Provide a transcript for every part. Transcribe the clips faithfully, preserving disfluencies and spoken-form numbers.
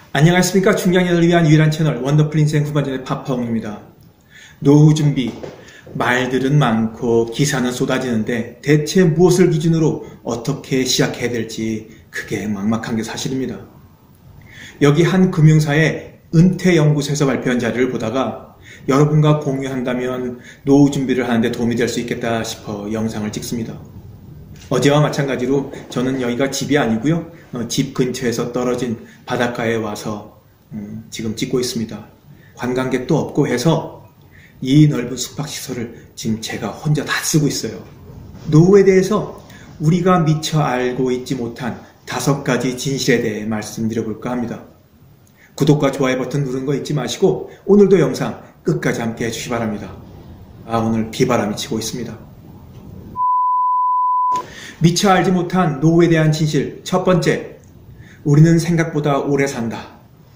안녕하십니까. 중장년을 위한 유일한 채널 원더풀 인생 후반전의 파파홍입니다. 노후 준비, 말들은 많고 기사는 쏟아지는데 대체 무엇을 기준으로 어떻게 시작해야 될지 그게 막막한 게 사실입니다. 여기 한 금융사의 은퇴연구소에서 발표한 자료를 보다가 여러분과 공유한다면 노후 준비를 하는데 도움이 될 수 있겠다 싶어 영상을 찍습니다. 어제와 마찬가지로 저는 여기가 집이 아니고요. 어, 집 근처에서 떨어진 바닷가에 와서 음, 지금 찍고 있습니다. 관광객도 없고 해서 이 넓은 숙박시설을 지금 제가 혼자 다 쓰고 있어요. 노후에 대해서 우리가 미처 알고 있지 못한 다섯 가지 진실에 대해 말씀드려볼까 합니다. 구독과 좋아요 버튼 누르는 거 잊지 마시고 오늘도 영상 끝까지 함께 해주시기 바랍니다. 아, 오늘 비바람이 치고 있습니다. 미처 알지 못한 노후에 대한 진실. 첫 번째, 우리는 생각보다 오래 산다.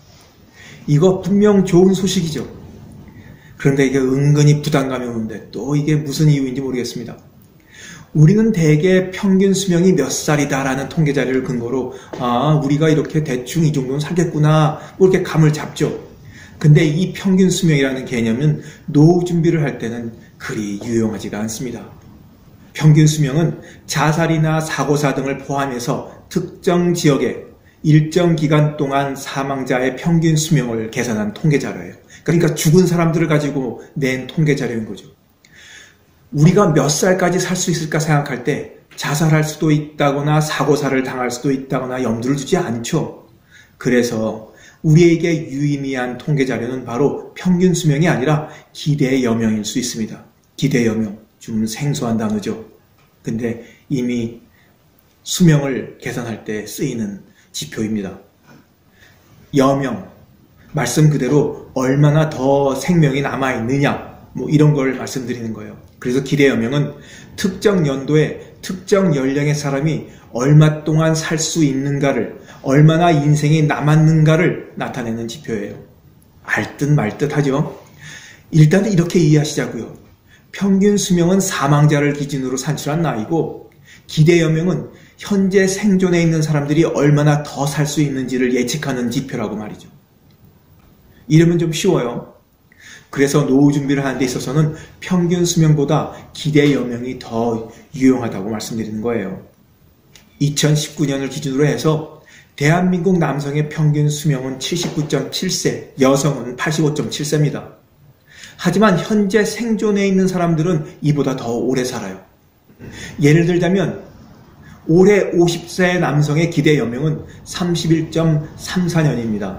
이거 분명 좋은 소식이죠. 그런데 이게 은근히 부담감이 오는데 또 이게 무슨 이유인지 모르겠습니다. 우리는 대개 평균 수명이 몇 살이다라는 통계 자료를 근거로 아, 우리가 이렇게 대충 이 정도는 살겠구나 뭐 이렇게 감을 잡죠. 근데 이 평균 수명이라는 개념은 노후 준비를 할 때는 그리 유용하지가 않습니다. 평균 수명은 자살이나 사고사 등을 포함해서 특정 지역에 일정 기간 동안 사망자의 평균 수명을 계산한 통계 자료예요. 그러니까 죽은 사람들을 가지고 낸 통계 자료인 거죠. 우리가 몇 살까지 살 수 있을까 생각할 때 자살할 수도 있다거나 사고사를 당할 수도 있다거나 염두를 두지 않죠. 그래서 우리에게 유의미한 통계 자료는 바로 평균 수명이 아니라 기대 여명일 수 있습니다. 기대 여명. 좀 생소한 단어죠. 근데 이미 수명을 계산할 때 쓰이는 지표입니다. 여명, 말씀 그대로 얼마나 더 생명이 남아있느냐 뭐 이런 걸 말씀드리는 거예요. 그래서 기대 여명은 특정 연도에 특정 연령의 사람이 얼마 동안 살 수 있는가를, 얼마나 인생이 남았는가를 나타내는 지표예요. 알 듯 말 듯 하죠. 일단 이렇게 이해하시자고요. 평균 수명은 사망자를 기준으로 산출한 나이고 기대 여명은 현재 생존해 있는 사람들이 얼마나 더 살 수 있는지를 예측하는 지표라고 말이죠. 이러면 좀 쉬워요. 그래서 노후 준비를 하는 데 있어서는 평균 수명보다 기대 여명이 더 유용하다고 말씀드리는 거예요. 이천십구 년을 기준으로 해서 대한민국 남성의 평균 수명은 칠십구 점 칠 세, 여성은 팔십오 점 칠 세입니다. 하지만 현재 생존해 있는 사람들은 이보다 더 오래 살아요. 예를 들자면 올해 오십 세 남성의 기대 여명은 삼십일 점 삼사 년입니다.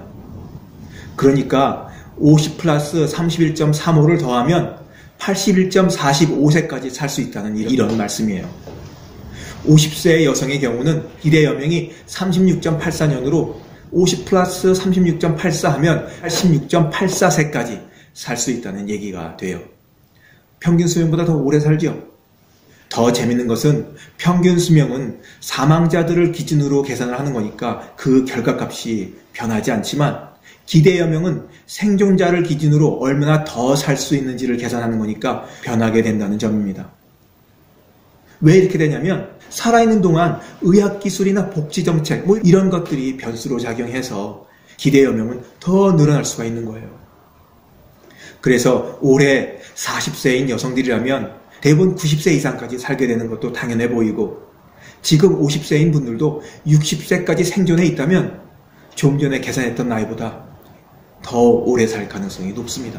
그러니까 오십 플러스 삼십일 점 삼오를 더하면 팔십일 점 사십오 세까지 살 수 있다는 이런, 이런 말씀이에요. 오십 세의 여성의 경우는 기대 여명이 삼십육 점 팔사 년으로 오십 플러스 삼십육 점 팔사 하면 팔십육 점 팔사 세까지 살 수 있다는 얘기가 돼요. 평균 수명보다 더 오래 살죠. 더 재밌는 것은 평균 수명은 사망자들을 기준으로 계산을 하는 거니까 그 결과값이 변하지 않지만 기대 여명은 생존자를 기준으로 얼마나 더 살 수 있는지를 계산하는 거니까 변하게 된다는 점입니다. 왜 이렇게 되냐면 살아있는 동안 의학기술이나 복지정책 뭐 이런 것들이 변수로 작용해서 기대 여명은 더 늘어날 수가 있는 거예요. 그래서 올해 사십 세인 여성들이라면 대부분 구십 세 이상까지 살게 되는 것도 당연해 보이고 지금 오십 세인 분들도 육십 세까지 생존해 있다면 좀 전에 계산했던 나이보다 더 오래 살 가능성이 높습니다.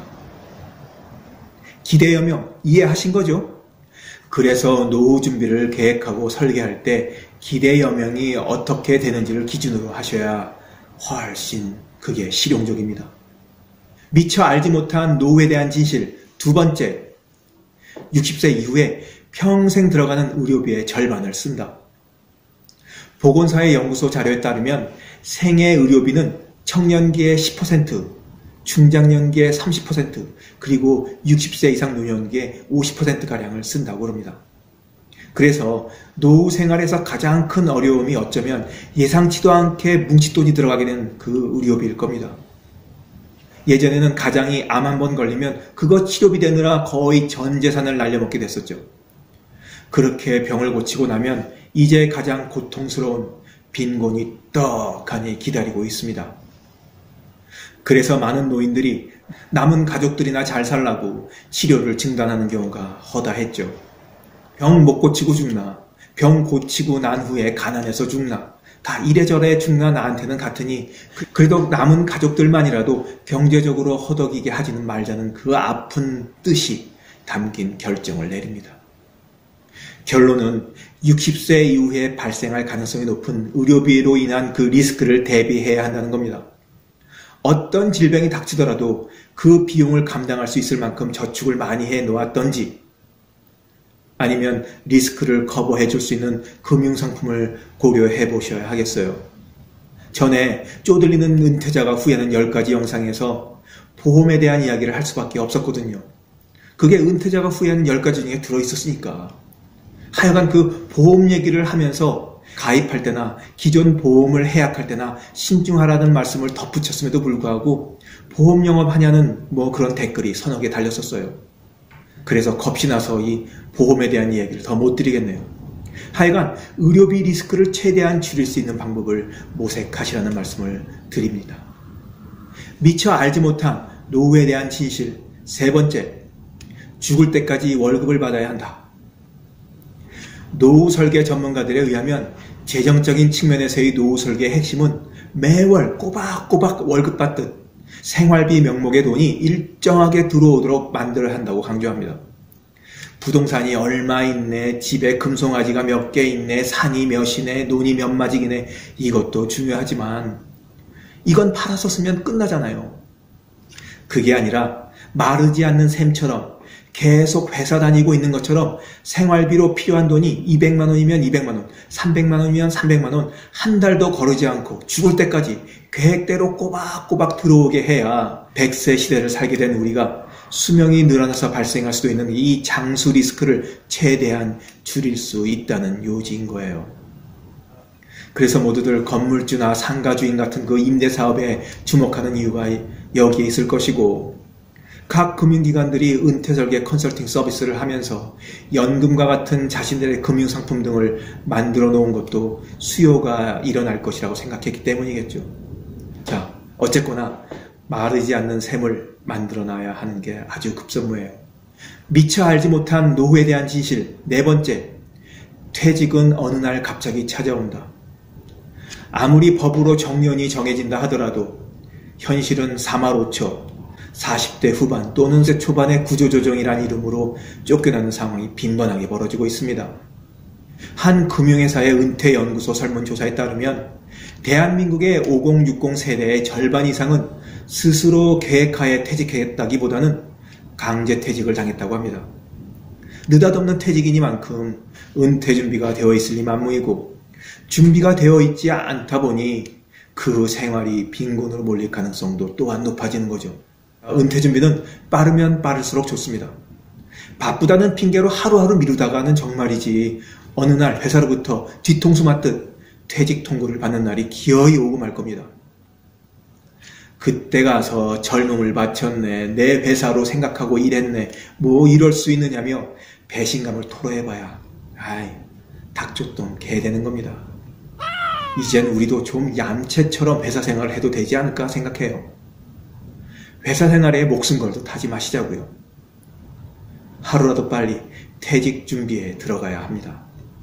기대 여명 이해하신 거죠? 그래서 노후 준비를 계획하고 설계할 때 기대 여명이 어떻게 되는지를 기준으로 하셔야 훨씬 그게 실용적입니다. 미처 알지 못한 노후에 대한 진실. 두 번째, 육십 세 이후에 평생 들어가는 의료비의 절반을 쓴다. 보건사회 연구소 자료에 따르면 생애 의료비는 청년기의 십 퍼센트, 중장년기의 삼십 퍼센트, 그리고 육십 세 이상 노년기의 오십 퍼센트가량을 쓴다고 합니다. 그래서 노후 생활에서 가장 큰 어려움이 어쩌면 예상치도 않게 뭉칫돈이 들어가게 된 그 의료비일 겁니다. 예전에는 가장이 암 한 번 걸리면 그거 치료비 되느라 거의 전 재산을 날려먹게 됐었죠. 그렇게 병을 고치고 나면 이제 가장 고통스러운 빈곤이 떡하니 기다리고 있습니다. 그래서 많은 노인들이 남은 가족들이나 잘 살라고 치료를 중단하는 경우가 허다했죠. 병 못 고치고 죽나, 병 고치고 난 후에 가난해서 죽나, 다 이래저래 죽나 나한테는 같으니 그래도 남은 가족들만이라도 경제적으로 허덕이게 하지는 말자는 그 아픈 뜻이 담긴 결정을 내립니다. 결론은 육십 세 이후에 발생할 가능성이 높은 의료비로 인한 그 리스크를 대비해야 한다는 겁니다. 어떤 질병이 닥치더라도 그 비용을 감당할 수 있을 만큼 저축을 많이 해 놓았던지, 아니면 리스크를 커버해 줄 수 있는 금융상품을 고려해 보셔야 하겠어요. 전에 쪼들리는 은퇴자가 후회하는 열 가지 영상에서 보험에 대한 이야기를 할 수밖에 없었거든요. 그게 은퇴자가 후회하는 열 가지 중에 들어있었으니까. 하여간 그 보험 얘기를 하면서 가입할 때나 기존 보험을 해약할 때나 신중하라는 말씀을 덧붙였음에도 불구하고 보험 영업하냐는 뭐 그런 댓글이 서너 개 달렸었어요. 그래서 겁이 나서 이 보험에 대한 이야기를 더 못 드리겠네요. 하여간 의료비 리스크를 최대한 줄일 수 있는 방법을 모색하시라는 말씀을 드립니다. 미처 알지 못한 노후에 대한 진실. 세 번째, 죽을 때까지 월급을 받아야 한다. 노후 설계 전문가들에 의하면 재정적인 측면에서의 노후 설계의 핵심은 매월 꼬박꼬박 월급 받듯 생활비 명목의 돈이 일정하게 들어오도록 만들어야 한다고 강조합니다. 부동산이 얼마 있네, 집에 금송아지가 몇 개 있네, 산이 몇이네, 논이 몇 마지기네, 이것도 중요하지만 이건 팔아서 쓰면 끝나잖아요. 그게 아니라 마르지 않는 샘처럼 계속 회사 다니고 있는 것처럼 생활비로 필요한 돈이 이백만 원이면 이백만 원, 삼백만 원이면 삼백만 원, 한 달도 거르지 않고 죽을 때까지 계획대로 꼬박꼬박 들어오게 해야 백 세 시대를 살게 된 우리가 수명이 늘어나서 발생할 수도 있는 이 장수 리스크를 최대한 줄일 수 있다는 요지인 거예요. 그래서 모두들 건물주나 상가주인 같은 그 임대사업에 주목하는 이유가 여기에 있을 것이고, 각 금융기관들이 은퇴설계 컨설팅 서비스를 하면서 연금과 같은 자신들의 금융상품 등을 만들어 놓은 것도 수요가 일어날 것이라고 생각했기 때문이겠죠. 자, 어쨌거나 마르지 않는 샘을 만들어 놔야 하는 게 아주 급선무예요. 미처 알지 못한 노후에 대한 진실. 네 번째, 퇴직은 어느 날 갑자기 찾아온다. 아무리 법으로 정년이 정해진다 하더라도 현실은 사말오처, 사십 대 후반 또는 초반의 구조조정이란 이름으로 쫓겨나는 상황이 빈번하게 벌어지고 있습니다. 한 금융회사의 은퇴연구소 설문조사에 따르면 대한민국의 오십 육십 세대의 절반 이상은 스스로 계획하에 퇴직했다기보다는 강제퇴직을 당했다고 합니다. 느닷없는 퇴직이니만큼 은퇴 준비가 되어 있을 리 만무이고, 준비가 되어 있지 않다 보니 그 생활이 빈곤으로 몰릴 가능성도 또한 높아지는 거죠. 은퇴 준비는 빠르면 빠를수록 좋습니다. 바쁘다는 핑계로 하루하루 미루다가는 정말이지 어느 날 회사로부터 뒤통수 맞듯 퇴직 통보를 받는 날이 기어이 오고 말 겁니다. 그때 가서 젊음을 바쳤네, 내 회사로 생각하고 일했네, 뭐 이럴 수 있느냐며 배신감을 토로해봐야 아이 닭조똥 개 되는 겁니다. 이젠 우리도 좀 얌체처럼 회사 생활을 해도 되지 않을까 생각해요. 회사 생활에 목숨 걸도 다짐하시자고요. 하루라도 빨리 퇴직 준비에 들어가야 합니다.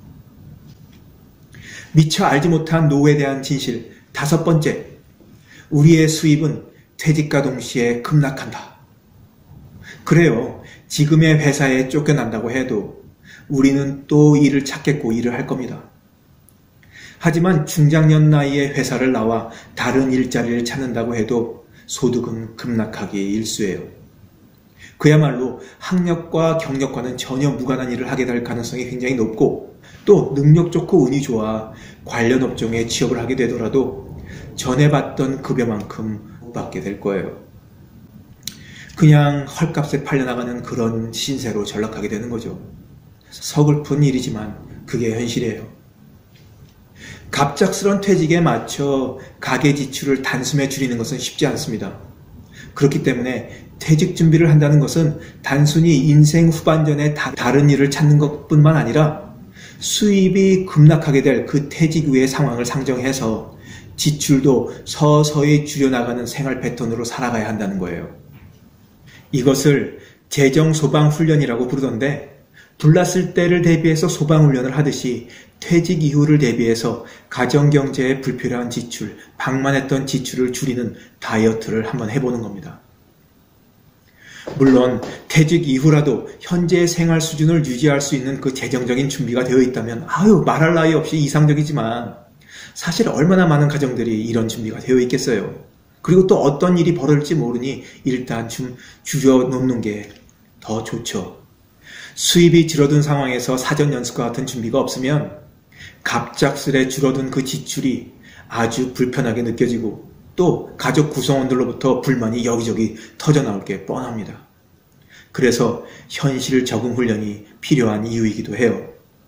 미처 알지 못한 노후에 대한 진실. 다섯 번째, 우리의 수입은 퇴직과 동시에 급락한다. 그래요. 지금의 회사에 쫓겨난다고 해도 우리는 또 일을 찾겠고 일을 할 겁니다. 하지만 중장년 나이에 회사를 나와 다른 일자리를 찾는다고 해도 소득은 급락하기 일쑤예요. 그야말로 학력과 경력과는 전혀 무관한 일을 하게 될 가능성이 굉장히 높고, 또 능력 좋고 운이 좋아 관련 업종에 취업을 하게 되더라도 전에 받던 급여만큼 못 받게 될 거예요. 그냥 헐값에 팔려나가는 그런 신세로 전락하게 되는 거죠. 서글픈 일이지만 그게 현실이에요. 갑작스런 퇴직에 맞춰 가계 지출을 단숨에 줄이는 것은 쉽지 않습니다. 그렇기 때문에 퇴직 준비를 한다는 것은 단순히 인생 후반전에 다, 다른 일을 찾는 것뿐만 아니라 수입이 급락하게 될 그 퇴직 후의 상황을 상정해서 지출도 서서히 줄여나가는 생활 패턴으로 살아가야 한다는 거예요. 이것을 재정소방훈련이라고 부르던데, 불났을 때를 대비해서 소방훈련을 하듯이 퇴직 이후를 대비해서 가정경제에 불필요한 지출, 방만했던 지출을 줄이는 다이어트를 한번 해보는 겁니다. 물론 퇴직 이후라도 현재의 생활 수준을 유지할 수 있는 그 재정적인 준비가 되어 있다면 아유 말할 나위 없이 이상적이지만, 사실 얼마나 많은 가정들이 이런 준비가 되어 있겠어요. 그리고 또 어떤 일이 벌어질지 모르니 일단 좀 줄여놓는 게 더 좋죠. 수입이 줄어든 상황에서 사전 연습과 같은 준비가 없으면 갑작스레 줄어든 그 지출이 아주 불편하게 느껴지고, 또 가족 구성원들로부터 불만이 여기저기 터져나올 게 뻔합니다. 그래서 현실 적응 훈련이 필요한 이유이기도 해요.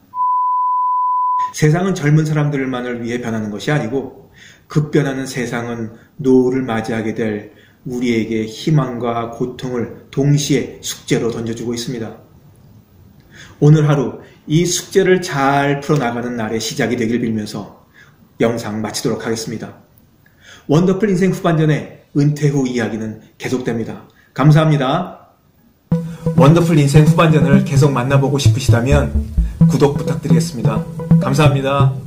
세상은 젊은 사람들만을 위해 변하는 것이 아니고, 급변하는 세상은 노후를 맞이하게 될 우리에게 희망과 고통을 동시에 숙제로 던져주고 있습니다. 오늘 하루 이 숙제를 잘 풀어나가는 날의 시작이 되길 빌면서 영상 마치도록 하겠습니다. 원더풀 인생 후반전의 은퇴 후 이야기는 계속됩니다. 감사합니다. 원더풀 인생 후반전을 계속 만나보고 싶으시다면 구독 부탁드리겠습니다. 감사합니다.